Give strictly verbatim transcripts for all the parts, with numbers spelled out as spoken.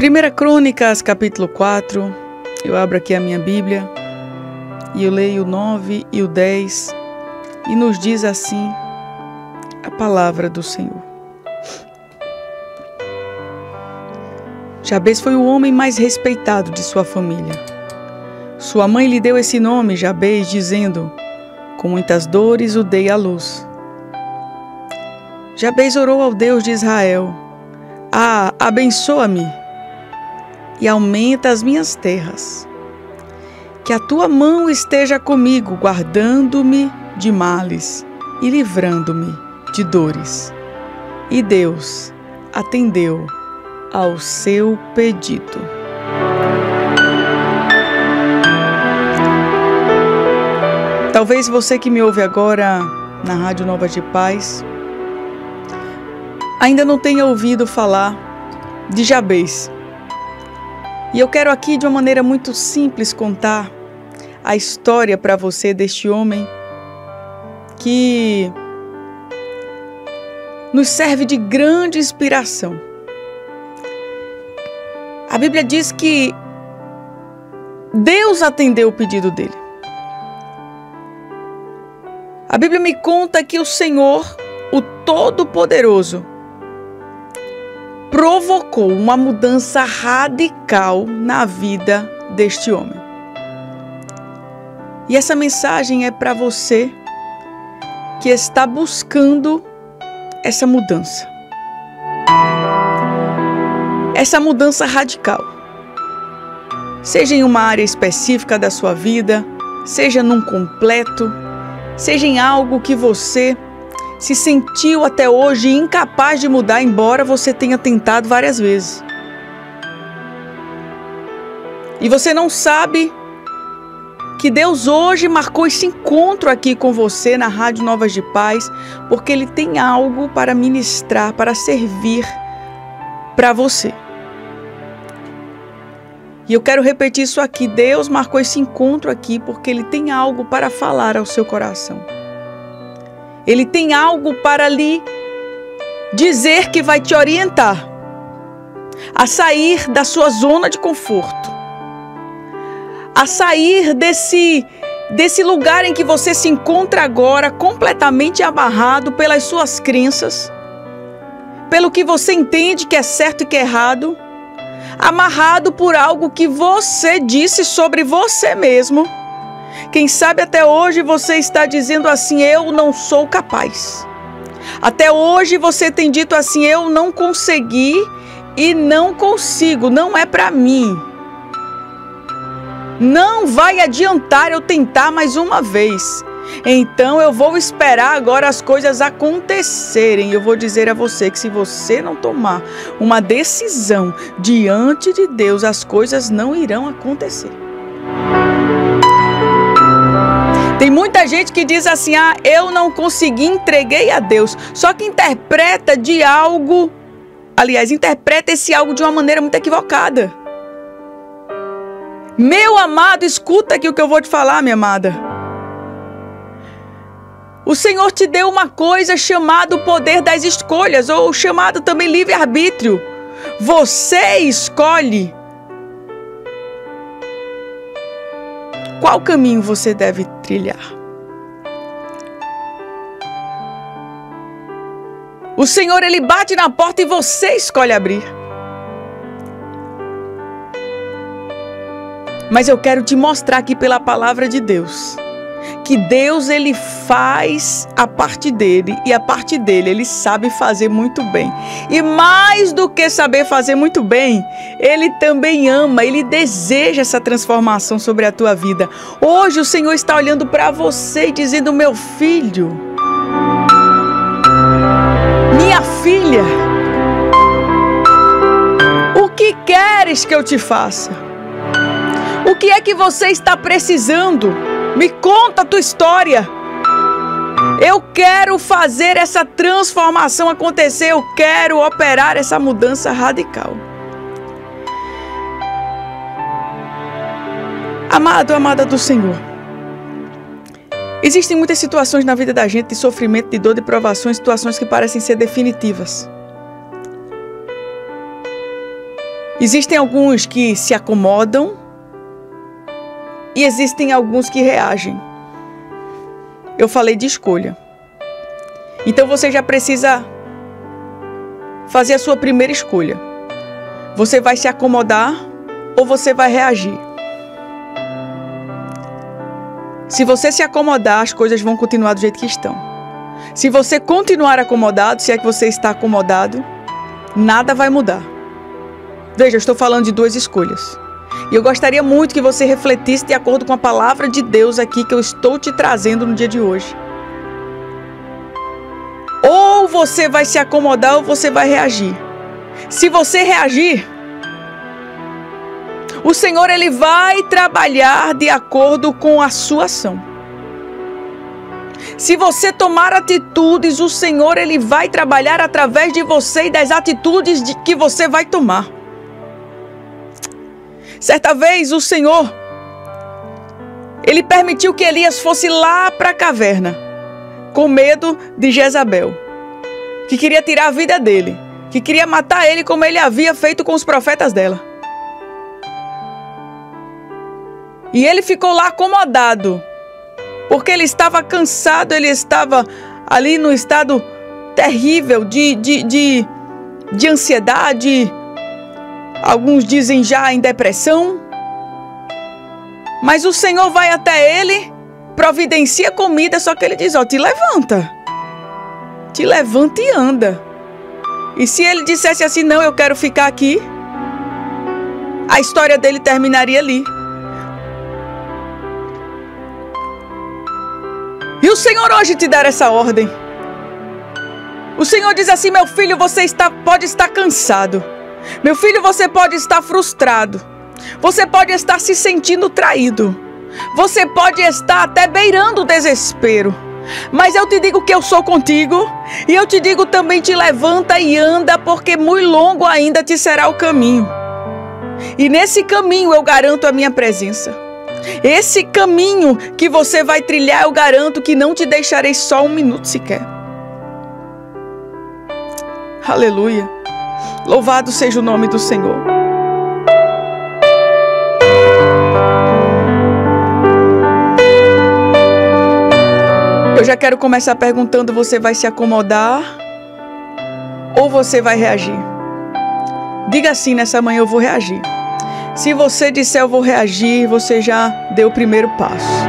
Primeira Crônicas, capítulo quatro, eu abro aqui a minha Bíblia e eu leio o nove e o dez e nos diz assim a palavra do Senhor. Jabez foi o homem mais respeitado de sua família. Sua mãe lhe deu esse nome, Jabez, dizendo: com muitas dores o dei à luz. Jabez orou ao Deus de Israel: Ah, abençoa-me e aumenta as minhas terras. Que a tua mão esteja comigo, guardando-me de males e livrando-me de dores. E Deus atendeu ao seu pedido. Talvez você que me ouve agora na Rádio Novas de Paz ainda não tenha ouvido falar de Jabez. E eu quero aqui de uma maneira muito simples contar a história para você deste homem que nos serve de grande inspiração. A Bíblia diz que Deus atendeu o pedido dele. A Bíblia me conta que o Senhor, o Todo-Poderoso, provocou uma mudança radical na vida deste homem. E essa mensagem é para você que está buscando essa mudança. Essa mudança radical. Seja em uma área específica da sua vida, seja num completo, seja em algo que você se sentiu até hoje incapaz de mudar, embora você tenha tentado várias vezes. E você não sabe que Deus hoje marcou esse encontro aqui com você na Rádio Novas de Paz, porque Ele tem algo para ministrar, para servir para você. E eu quero repetir isso aqui, Deus marcou esse encontro aqui porque Ele tem algo para falar ao seu coração. Ele tem algo para lhe dizer que vai te orientar a sair da sua zona de conforto, a sair desse, desse lugar em que você se encontra agora completamente amarrado pelas suas crenças, pelo que você entende que é certo e que é errado, amarrado por algo que você disse sobre você mesmo. Quem sabe até hoje você está dizendo assim: eu não sou capaz. Até hoje você tem dito assim: eu não consegui e não consigo, não é para mim. Não vai adiantar eu tentar mais uma vez. Então eu vou esperar agora as coisas acontecerem. Eu vou dizer a você que se você não tomar uma decisão diante de Deus, as coisas não irão acontecer. Tem muita gente que diz assim: ah, eu não consegui, entreguei a Deus. Só que interpreta de algo, aliás, interpreta esse algo de uma maneira muito equivocada. Meu amado, escuta aqui o que eu vou te falar, minha amada. O Senhor te deu uma coisa chamada o poder das escolhas, ou chamado também livre-arbítrio. Você escolhe qual caminho você deve trilhar. O Senhor, Ele bate na porta e você escolhe abrir. Mas eu quero te mostrar aqui pela palavra de Deus que Deus, Ele faz a parte dele e a parte dele Ele sabe fazer muito bem. E mais do que saber fazer muito bem, Ele também ama, Ele deseja essa transformação sobre a tua vida. Hoje o Senhor está olhando para você e dizendo: meu filho, minha filha, o que queres que eu te faça? O que é que você está precisando? Me conta a tua história. Eu quero fazer essa transformação acontecer. Eu quero operar essa mudança radical. Amado, amada do Senhor, existem muitas situações na vida da gente de sofrimento, de dor, de provações, situações que parecem ser definitivas. Existem alguns que se acomodam e existem alguns que reagem. Eu falei de escolha. Então você já precisa fazer a sua primeira escolha. Você vai se acomodar ou você vai reagir? Se você se acomodar, as coisas vão continuar do jeito que estão. Se você continuar acomodado, se é que você está acomodado, nada vai mudar. Veja, eu estou falando de duas escolhas. E eu gostaria muito que você refletisse de acordo com a palavra de Deus aqui que eu estou te trazendo no dia de hoje. Ou você vai se acomodar ou você vai reagir. Se você reagir, o Senhor ele vai trabalhar de acordo com a sua ação. Se você tomar atitudes, o Senhor ele vai trabalhar através de você e das atitudes de que você vai tomar. Certa vez o Senhor, ele permitiu que Elias fosse lá para a caverna, com medo de Jezabel, que queria tirar a vida dele, que queria matar ele como ele havia feito com os profetas dela. E ele ficou lá acomodado, porque ele estava cansado, ele estava ali no estado terrível de, de, de, de ansiedade. Alguns dizem já em depressão. Mas o Senhor vai até ele, providencia comida, só que ele diz, ó, te levanta. Te levanta e anda. E se ele dissesse assim, não, eu quero ficar aqui, a história dele terminaria ali. E o Senhor hoje te dá essa ordem. O Senhor diz assim, meu filho, você está, pode estar cansado. Meu filho, você pode estar frustrado. Você pode estar se sentindo traído. Você pode estar até beirando o desespero. Mas eu te digo que eu sou contigo. E eu te digo também, te levanta e anda, porque muito longo ainda te será o caminho. E nesse caminho eu garanto a minha presença. Esse caminho que você vai trilhar, eu garanto que não te deixarei só um minuto sequer. Aleluia. Louvado seja o nome do Senhor. Eu já quero começar perguntando, você vai se acomodar ou você vai reagir? Diga assim nessa manhã, eu vou reagir. Se você disser eu vou reagir, você já deu o primeiro passo.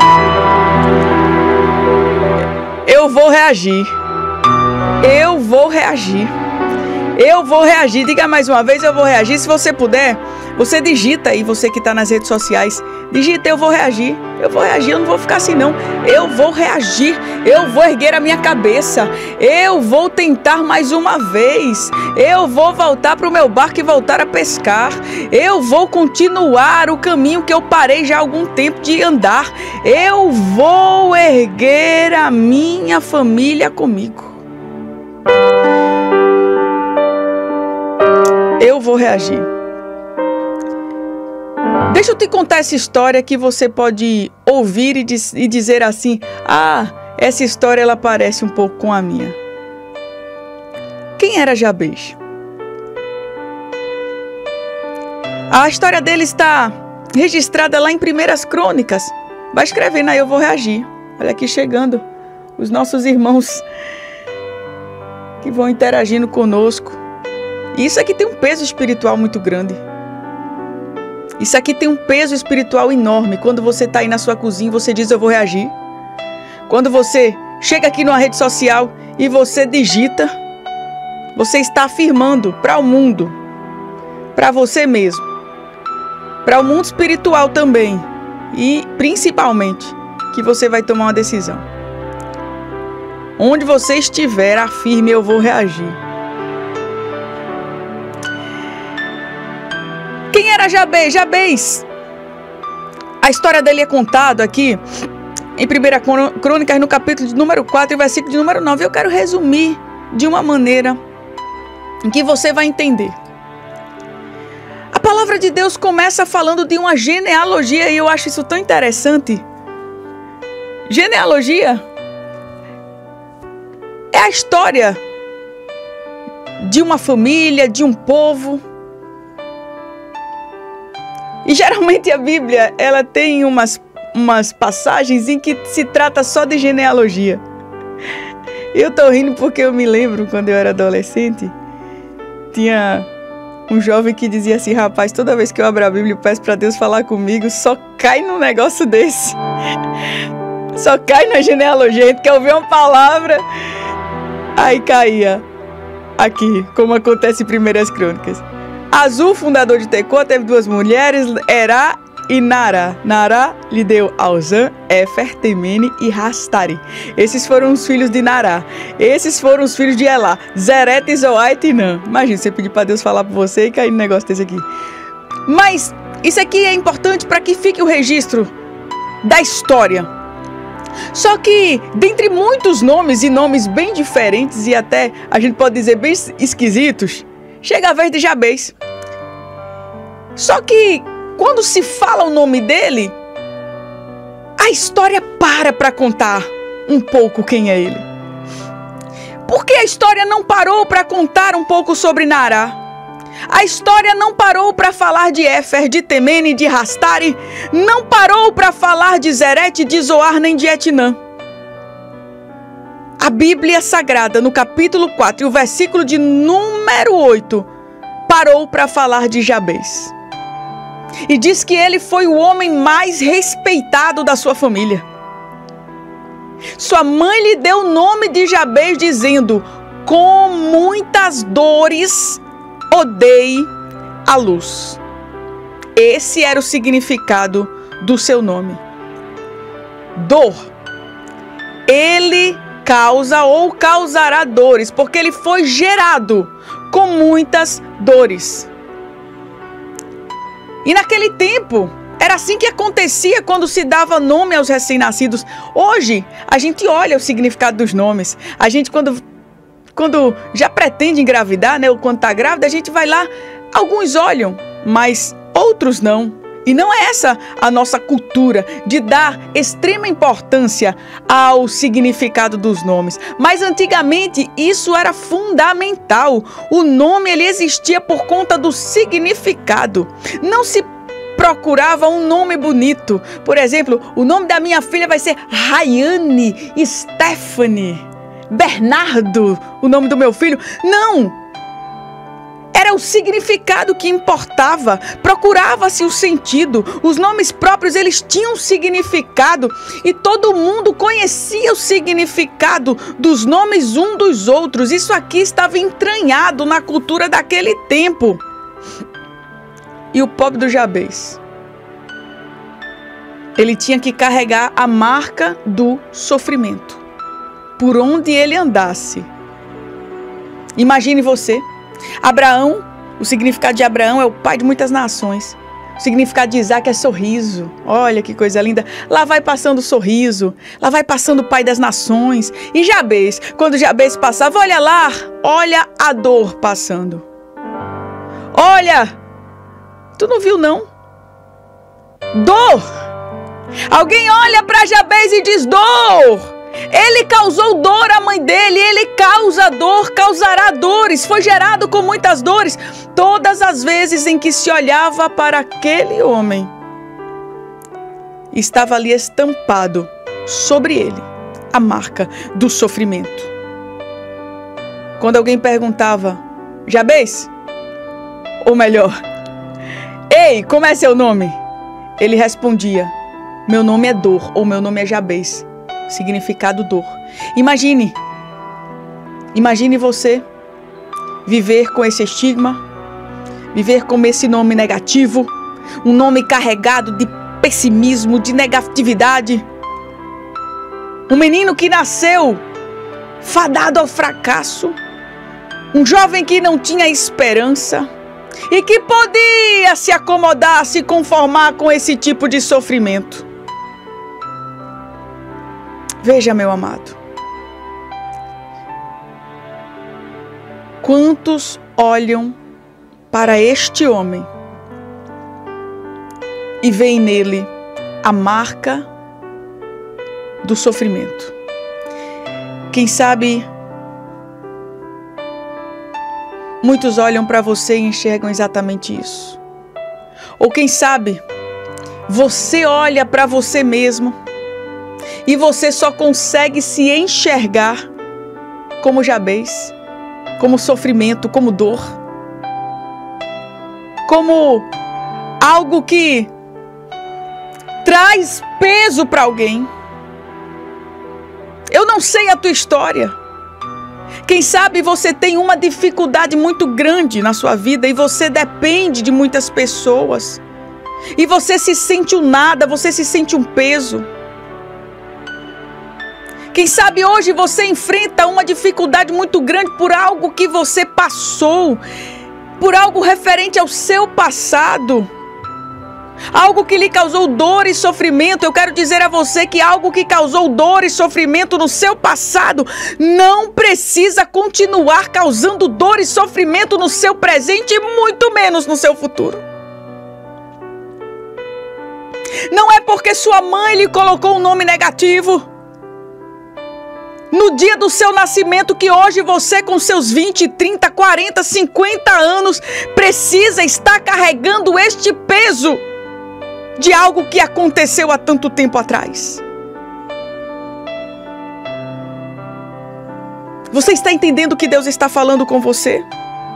Eu vou reagir. Eu vou reagir. Eu vou reagir. Diga mais uma vez, eu vou reagir. Se você puder, você digita aí, você que está nas redes sociais. Digita, eu vou reagir. Eu vou reagir, eu não vou ficar assim não. Eu vou reagir. Eu vou erguer a minha cabeça. Eu vou tentar mais uma vez. Eu vou voltar para o meu barco e voltar a pescar. Eu vou continuar o caminho que eu parei já há algum tempo de andar. Eu vou erguer a minha família comigo. Eu vou reagir. Deixa eu te contar essa história que você pode ouvir e, diz, e dizer assim, ah, essa história ela parece um pouco com a minha. Quem era Jabez? A história dele está registrada lá em Primeiras Crônicas. Vai escrevendo aí, eu vou reagir. Olha aqui chegando os nossos irmãos que vão interagindo conosco. E isso aqui tem um peso espiritual muito grande. Isso aqui tem um peso espiritual enorme. Quando você está aí na sua cozinha, você diz, eu vou reagir. Quando você chega aqui numa rede social e você digita, você está afirmando para o mundo, para você mesmo, para o mundo espiritual também, e principalmente, que você vai tomar uma decisão. Onde você estiver, afirme, eu vou reagir. Quem era Jabez? Jabez, a história dele é contada aqui em Primeira Crônicas, no capítulo de número quatro e versículo de número nove. Eu quero resumir de uma maneira em que você vai entender. A palavra de Deus começa falando de uma genealogia e eu acho isso tão interessante. Genealogia é a história de uma família, de um povo. E geralmente a Bíblia, ela tem umas, umas passagens em que se trata só de genealogia. Eu tô rindo porque eu me lembro, quando eu era adolescente, tinha um jovem que dizia assim: rapaz, toda vez que eu abro a Bíblia e peço para Deus falar comigo, só cai num negócio desse. Só cai na genealogia. A gente quer ouvir uma palavra, aí caía aqui, como acontece em Primeiras Crônicas. Azul, fundador de Tecoa, teve duas mulheres, Erá e Nará. Nará lhe deu Alzã, Éfer, Temene e Rastari. Esses foram os filhos de Nará. Esses foram os filhos de Elá, Zerete, Zoá e Tinã. Imagina, você pedir para Deus falar para você e cair no negócio desse aqui. Mas isso aqui é importante para que fique o registro da história. Só que, dentre muitos nomes e nomes bem diferentes e até, a gente pode dizer, bem esquisitos, chega a vez de Jabez. Só que, quando se fala o nome dele, a história para para contar um pouco quem é ele. Porque a história não parou para contar um pouco sobre Nará. A história não parou para falar de Éfer, de Temene, de Rastari. Não parou para falar de Zerete, de Zoar, nem de Etnã. A Bíblia Sagrada, no capítulo quatro e o versículo de número oito, parou para falar de Jabez. E diz que ele foi o homem mais respeitado da sua família. Sua mãe lhe deu o nome de Jabez, dizendo: com muitas dores odei a luz. Esse era o significado do seu nome. Dor. Ele causa ou causará dores, porque ele foi gerado com muitas dores. E naquele tempo, era assim que acontecia quando se dava nome aos recém-nascidos. Hoje, a gente olha o significado dos nomes. A gente, quando, quando já pretende engravidar, né, ou quando está grávida, a gente vai lá, alguns olham, mas outros não. E não é essa a nossa cultura de dar extrema importância ao significado dos nomes. Mas antigamente isso era fundamental. O nome ele existia por conta do significado. Não se procurava um nome bonito. Por exemplo, o nome da minha filha vai ser Rayane, Stephanie, Bernardo, o nome do meu filho. Não! Era o significado que importava, procurava-se o sentido. Os nomes próprios, eles tinham significado e todo mundo conhecia o significado dos nomes um dos outros. Isso aqui estava entranhado na cultura daquele tempo. E o pobre do Jabez, ele tinha que carregar a marca do sofrimento. Por onde ele andasse. Imagine você. Abraão, o significado de Abraão é o pai de muitas nações. O significado de Isaac é sorriso. Olha que coisa linda. Lá vai passando o sorriso. Lá vai passando o pai das nações. E Jabez, quando Jabez passava, olha lá, olha a dor passando. Olha, tu não viu não? Dor. Alguém olha para Jabez e diz dor. Ele causou dor à mãe dele, ele causa dor, causará dores, foi gerado com muitas dores. Todas as vezes em que se olhava para aquele homem, estava ali estampado sobre ele a marca do sofrimento. Quando alguém perguntava, Jabez, ou melhor, ei, como é seu nome? Ele respondia, meu nome é dor, ou meu nome é Jabez. Significado dor. Imagine, imagine você viver com esse estigma, viver com esse nome negativo, um nome carregado de pessimismo, de negatividade. Um menino que nasceu fadado ao fracasso, um jovem que não tinha esperança e que podia se acomodar, se conformar com esse tipo de sofrimento. Veja, meu amado, quantos olham para este homem e veem nele a marca do sofrimento? Quem sabe, muitos olham para você e enxergam exatamente isso. Ou quem sabe, você olha para você mesmo e você só consegue se enxergar como Jabez, como sofrimento, como dor, como algo que traz peso para alguém. Eu não sei a tua história. Quem sabe você tem uma dificuldade muito grande na sua vida e você depende de muitas pessoas. E você se sente um nada, você se sente um peso. Quem sabe hoje você enfrenta uma dificuldade muito grande por algo que você passou, por algo referente ao seu passado. Algo que lhe causou dor e sofrimento. Eu quero dizer a você que algo que causou dor e sofrimento no seu passado não precisa continuar causando dor e sofrimento no seu presente e muito menos no seu futuro. Não é porque sua mãe lhe colocou um nome negativo no dia do seu nascimento que hoje você com seus vinte, trinta, quarenta, cinquenta anos precisa estar carregando este peso de algo que aconteceu há tanto tempo atrás. Você está entendendo o que Deus está falando com você?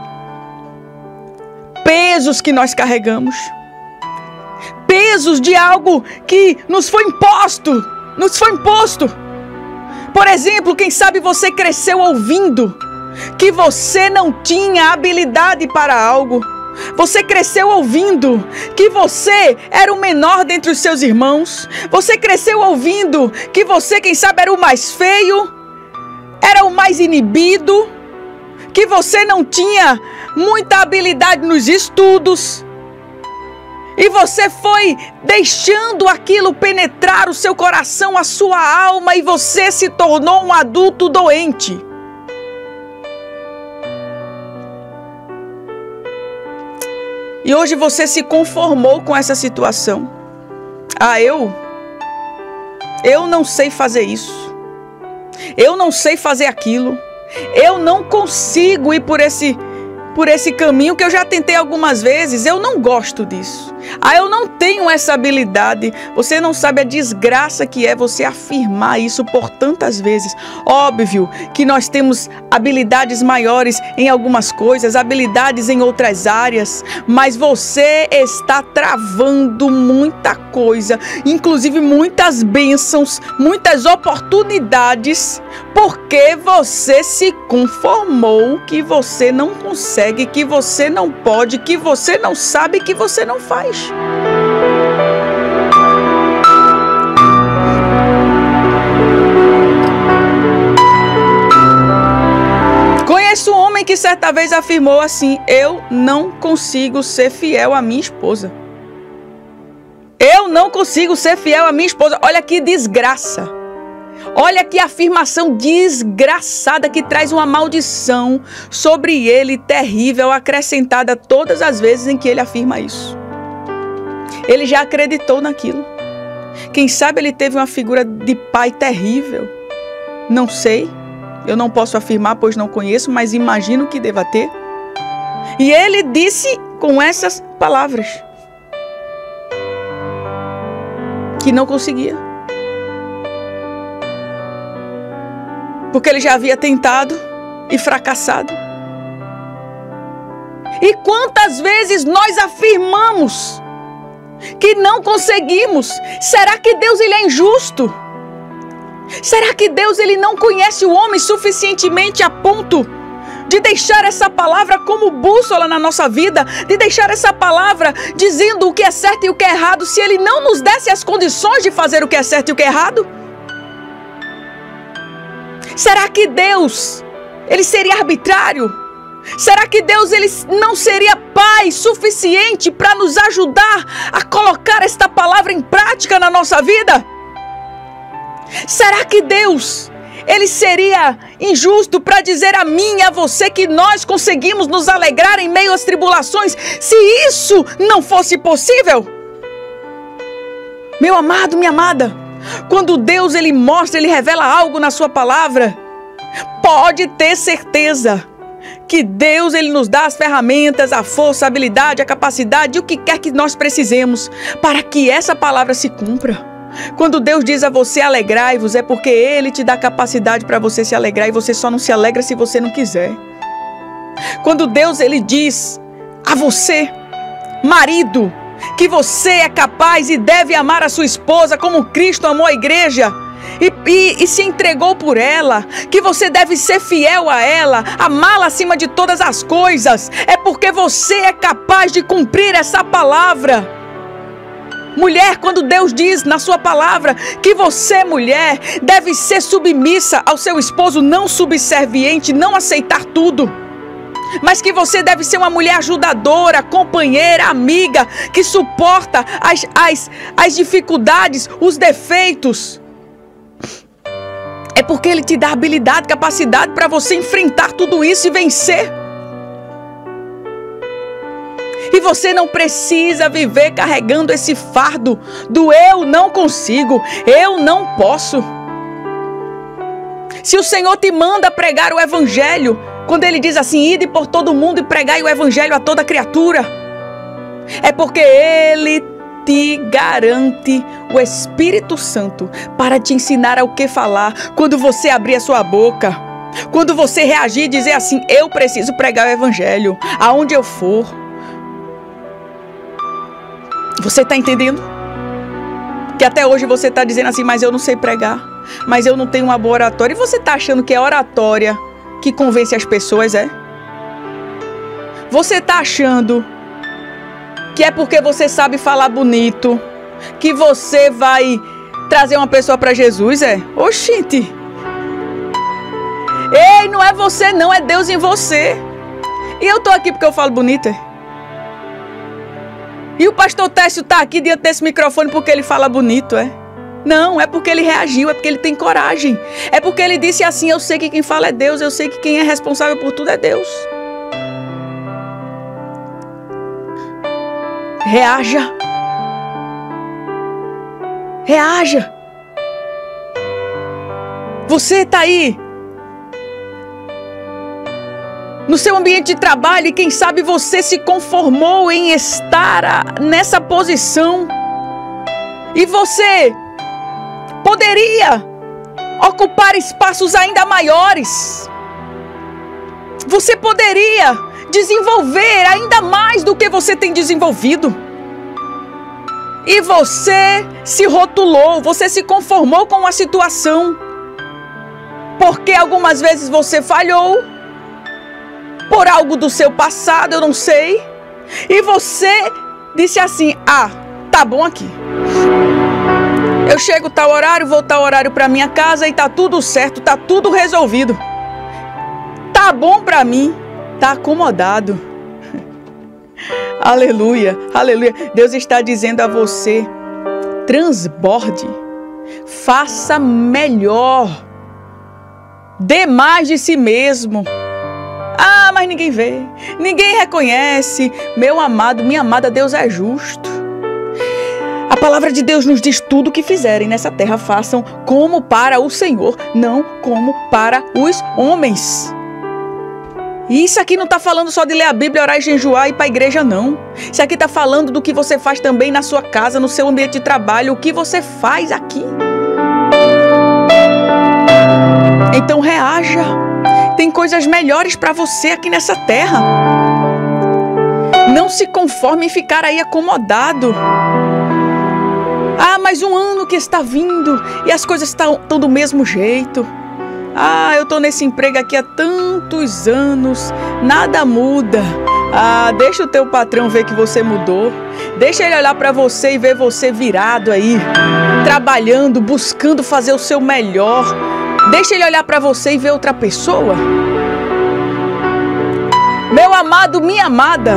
Pesos que nós carregamos. Pesos de algo que nos foi imposto. Nos foi imposto. Por exemplo, quem sabe você cresceu ouvindo que você não tinha habilidade para algo. Você cresceu ouvindo que você era o menor dentre os seus irmãos. Você cresceu ouvindo que você, quem sabe, era o mais feio, era o mais inibido, que você não tinha muita habilidade nos estudos. E você foi deixando aquilo penetrar o seu coração, a sua alma, e você se tornou um adulto doente. E hoje você se conformou com essa situação. Ah, eu? Eu não sei fazer isso. Eu não sei fazer aquilo. Eu não consigo ir por esse, por esse caminho que eu já tentei algumas vezes. Eu não gosto disso. Ah, eu não tenho essa habilidade. Você não sabe a desgraça que é você afirmar isso por tantas vezes. Óbvio que nós temos habilidades maiores em algumas coisas, habilidades em outras áreas, mas você está travando muita coisa, inclusive muitas bênçãos, muitas oportunidades, porque você se conformou que você não consegue, que você não pode, que você não sabe, que você não faz. Conheço um homem que certa vez afirmou assim: eu não consigo ser fiel à minha esposa. Eu não consigo ser fiel à minha esposa. Olha que desgraça. Olha que afirmação desgraçada que traz uma maldição sobre ele terrível, acrescentada todas as vezes em que ele afirma isso. Ele já acreditou naquilo. Quem sabe ele teve uma figura de pai terrível. Não sei. Eu não posso afirmar, pois não conheço, mas imagino que deva ter. E ele disse com essas palavras que não conseguia. Porque ele já havia tentado e fracassado. E quantas vezes nós afirmamos que não conseguimos? Será que Deus ele é injusto? Será que Deus ele não conhece o homem suficientemente a ponto de deixar essa palavra como bússola na nossa vida, de deixar essa palavra dizendo o que é certo e o que é errado, se ele não nos desse as condições de fazer o que é certo e o que é errado? Será que Deus ele seria arbitrário? Será que Deus ele não seria pai suficiente para nos ajudar a colocar esta palavra em prática na nossa vida? Será que Deus ele seria injusto para dizer a mim e a você que nós conseguimos nos alegrar em meio às tribulações, se isso não fosse possível? Meu amado, minha amada, quando Deus ele mostra, ele revela algo na sua palavra, pode ter certeza que Deus, Ele nos dá as ferramentas, a força, a habilidade, a capacidade, o que quer que nós precisemos para que essa palavra se cumpra. Quando Deus diz a você alegrai-vos, é porque Ele te dá capacidade para você se alegrar e você só não se alegra se você não quiser. Quando Deus, Ele diz a você, marido, que você é capaz e deve amar a sua esposa como Cristo amou a igreja, E, e, e se entregou por ela, que você deve ser fiel a ela, amá-la acima de todas as coisas, é porque você é capaz de cumprir essa palavra. Mulher, quando Deus diz na sua palavra que você, mulher, deve ser submissa ao seu esposo, não subserviente, não aceitar tudo, mas que você deve ser uma mulher ajudadora, companheira, amiga, que suporta as, as, as dificuldades, os defeitos. É porque Ele te dá habilidade, capacidade para você enfrentar tudo isso e vencer. E você não precisa viver carregando esse fardo do eu não consigo, eu não posso. Se o Senhor te manda pregar o Evangelho, quando Ele diz assim, ide por todo mundo e pregai o Evangelho a toda criatura, é porque Ele te garante o Espírito Santo para te ensinar ao que falar quando você abrir a sua boca, quando você reagir e dizer assim, eu preciso pregar o Evangelho aonde eu for. Você está entendendo? Que até hoje você está dizendo assim, mas eu não sei pregar, mas eu não tenho uma boa oratória. E você está achando que é oratória que convence as pessoas, é? Você está achando que é porque você sabe falar bonito que você vai trazer uma pessoa para Jesus, é? Oxente! Ei, não é você não, é Deus em você. E eu tô aqui porque eu falo bonito, é? E o pastor Técio tá aqui diante desse microfone porque ele fala bonito, é? Não, é porque ele reagiu, é porque ele tem coragem. É porque ele disse assim, eu sei que quem fala é Deus, eu sei que quem é responsável por tudo é Deus. Reaja. Reaja. Você está aí no seu ambiente de trabalho e quem sabe você se conformou em estar nessa posição. E você poderia ocupar espaços ainda maiores. Você poderia desenvolver ainda mais do que você tem desenvolvido. E você se rotulou, você se conformou com a situação. Porque algumas vezes você falhou, por algo do seu passado, eu não sei. E você disse assim, ah, tá bom aqui. Eu chego tal horário, vou tal horário para minha casa e tá tudo certo, tá tudo resolvido. Tá bom para mim. Está acomodado. Aleluia, aleluia. Deus está dizendo a você, transborde, faça melhor, dê mais de si mesmo. Ah, mas ninguém vê, ninguém reconhece. Meu amado, minha amada, Deus é justo. A palavra de Deus nos diz tudo o que fizerem nessa terra, façam como para o Senhor, não como para os homens. E isso aqui não está falando só de ler a Bíblia, orar e jejuar e ir para a igreja, não. Isso aqui está falando do que você faz também na sua casa, no seu ambiente de trabalho, o que você faz aqui. Então reaja. Tem coisas melhores para você aqui nessa terra. Não se conforme em ficar aí acomodado. Ah, mas um ano que está vindo e as coisas estão do mesmo jeito. Ah, eu estou nesse emprego aqui há tantos anos, nada muda. Ah, deixa o teu patrão ver que você mudou. Deixa ele olhar para você e ver você virado aí, trabalhando, buscando fazer o seu melhor. Deixa ele olhar para você e ver outra pessoa. Meu amado, minha amada,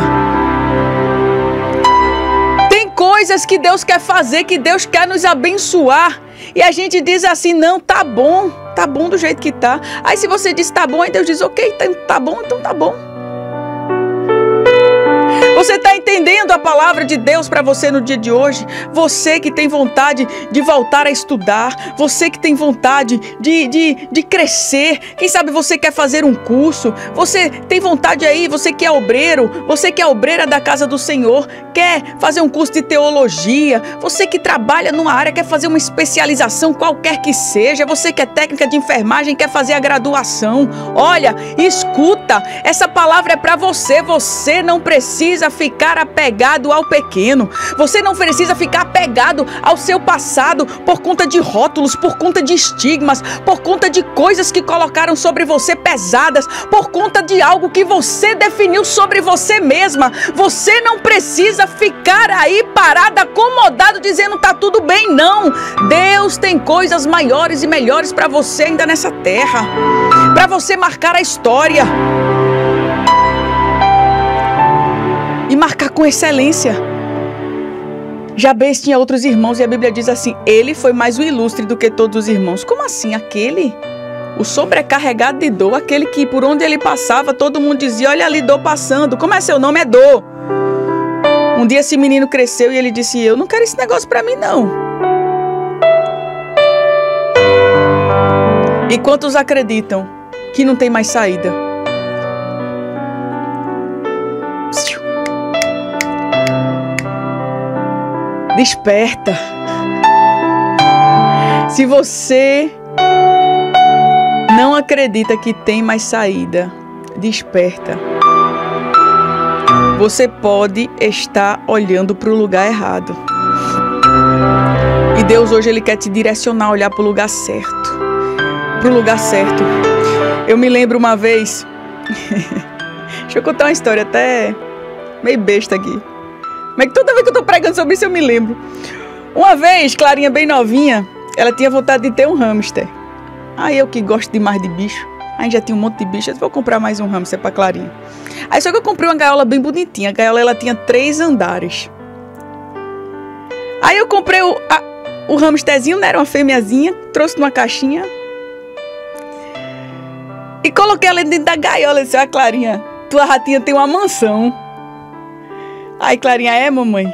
tem coisas que Deus quer fazer, que Deus quer nos abençoar. E a gente diz assim, não, tá bom, tá bom do jeito que tá. Aí se você diz tá bom, aí Deus diz, ok, tá, tá bom, então tá bom. Você está entendendo a palavra de Deus para você no dia de hoje? Você que tem vontade de voltar a estudar, você que tem vontade de, de, de crescer, quem sabe você quer fazer um curso, você tem vontade aí, você que é obreiro, você que é obreira da casa do Senhor, quer fazer um curso de teologia, você que trabalha numa área, quer fazer uma especialização, qualquer que seja, você que é técnica de enfermagem, quer fazer a graduação. Olha, escuta, essa palavra é para você. Você não precisa ficar apegado ao pequeno, você não precisa ficar apegado ao seu passado por conta de rótulos, por conta de estigmas, por conta de coisas que colocaram sobre você pesadas, por conta de algo que você definiu sobre você mesma. Você não precisa ficar aí parado, acomodado, dizendo tá tudo bem, não. Deus tem coisas maiores e melhores para você ainda nessa terra, para você marcar a história e marcar com excelência. Jabez tinha outros irmãos e a Bíblia diz assim: ele foi mais o ilustre do que todos os irmãos. Como assim? Aquele? O sobrecarregado de dor, aquele que por onde ele passava todo mundo dizia: olha ali dor passando. Como é seu nome? É dor. Um dia esse menino cresceu e ele disse: eu não quero esse negócio pra mim não. E quantos acreditam que não tem mais saída? Desperta. Se você não acredita que tem mais saída, desperta. Você pode estar olhando para o lugar errado. E Deus hoje ele quer te direcionar a olhar para o lugar certo. Para o lugar certo. Eu me lembro uma vez... Deixa eu contar uma história até meio besta aqui. Mas toda vez que eu tô pregando sobre isso eu me lembro. Uma vez, Clarinha bem novinha, ela tinha vontade de ter um hamster. Aí eu que gosto demais de bicho, aí já tinha um monte de bicho, eu vou comprar mais um hamster pra Clarinha. Aí só que eu comprei uma gaiola bem bonitinha. A gaiola ela tinha três andares. Aí eu comprei o, a, o hamsterzinho, né? Era uma fêmeazinha, trouxe numa caixinha e coloquei ela dentro da gaiola. Eu disse: ó, Clarinha, tua ratinha tem uma mansão. Aí Clarinha: é, mamãe?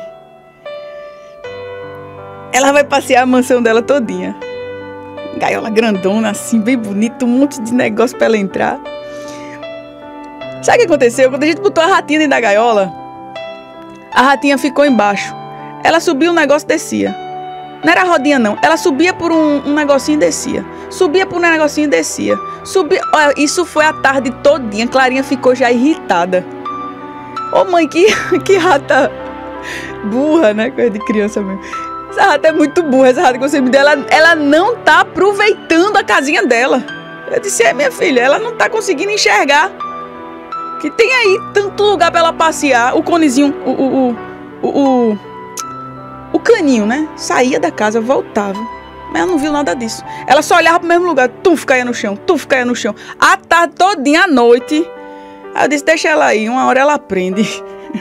Ela vai passear a mansão dela todinha. Gaiola grandona, assim, bem bonita, um monte de negócio pra ela entrar. Sabe o que aconteceu? Quando a gente botou a ratinha dentro da gaiola, a ratinha ficou embaixo. Ela subia um negócio e descia. Não era a rodinha, não. Ela subia por um, um negocinho e descia. Subia por um negocinho e descia. Subia... Olha, isso foi a tarde todinha. Clarinha ficou já irritada. Ô, mãe, que, que rata burra, né? Coisa de criança mesmo. Essa rata é muito burra, essa rata que você me deu. Ela, ela não tá aproveitando a casinha dela. Eu disse: é, minha filha, ela não tá conseguindo enxergar que tem aí tanto lugar pra ela passear. O conezinho, o, o, o, o, o caninho, né? Saía da casa, voltava. Mas ela não viu nada disso. Ela só olhava pro mesmo lugar. Tuf, caia no chão, tuf, caia no chão. A tarde todinha, à noite. Aí eu disse: deixa ela aí, uma hora ela aprende.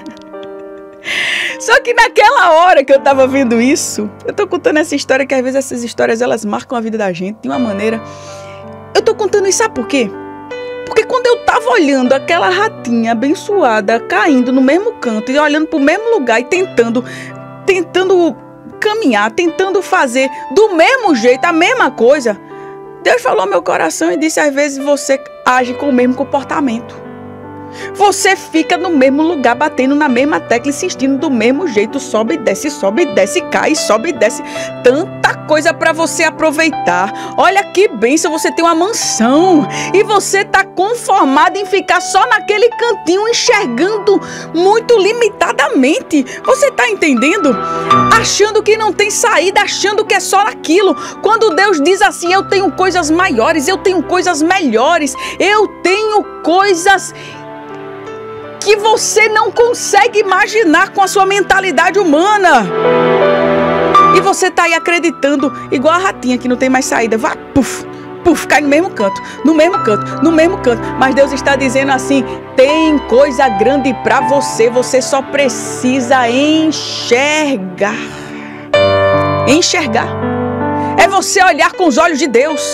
Só que naquela hora que eu tava vendo isso, eu tô contando essa história, que às vezes essas histórias elas marcam a vida da gente de uma maneira. Eu tô contando isso, sabe por quê? Porque quando eu tava olhando aquela ratinha abençoada caindo no mesmo canto e olhando pro mesmo lugar e tentando, tentando caminhar, tentando fazer do mesmo jeito, a mesma coisa, Deus falou ao meu coração e disse: às vezes você age com o mesmo comportamento. Você fica no mesmo lugar, batendo na mesma tecla, insistindo do mesmo jeito, sobe e desce, sobe e desce, cai, sobe e desce. Tanta coisa para você aproveitar. Olha que bênção, você tem uma mansão e você tá conformado em ficar só naquele cantinho, enxergando muito limitadamente. Você tá entendendo? Achando que não tem saída, achando que é só naquilo. Quando Deus diz assim: eu tenho coisas maiores, eu tenho coisas melhores, eu tenho coisas que você não consegue imaginar com a sua mentalidade humana. E você tá aí acreditando, igual a ratinha que não tem mais saída. Vai, puf, puf, cai no mesmo canto, no mesmo canto, no mesmo canto. Mas Deus está dizendo assim: tem coisa grande para você, você só precisa enxergar. Enxergar. É você olhar com os olhos de Deus.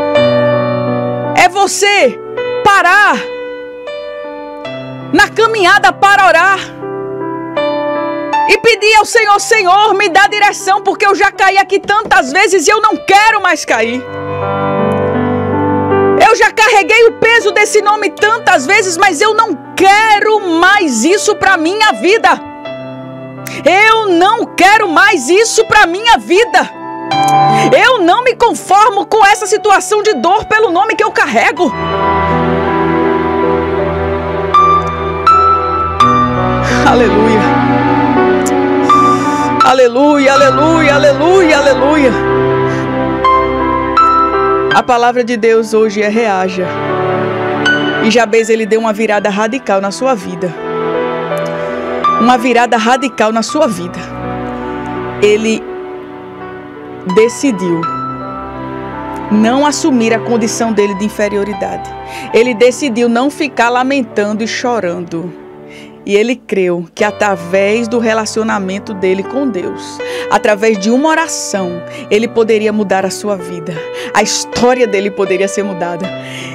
É você parar na caminhada para orar. e pedir ao Senhor: Senhor, me dá direção, porque eu já caí aqui tantas vezes e eu não quero mais cair. Eu já carreguei o peso desse nome tantas vezes, mas eu não quero mais isso para minha vida. Eu não quero mais isso para minha vida. Eu não me conformo com essa situação de dor pelo nome que eu carrego. Aleluia. Aleluia, aleluia, aleluia, aleluia. A palavra de Deus hoje é: reaja. E Jabez, ele deu uma virada radical na sua vida. Uma virada radical na sua vida. Ele decidiu não assumir a condição dele de inferioridade. Ele decidiu não ficar lamentando e chorando. E ele creu que através do relacionamento dele com Deus, através de uma oração, ele poderia mudar a sua vida. A história dele poderia ser mudada.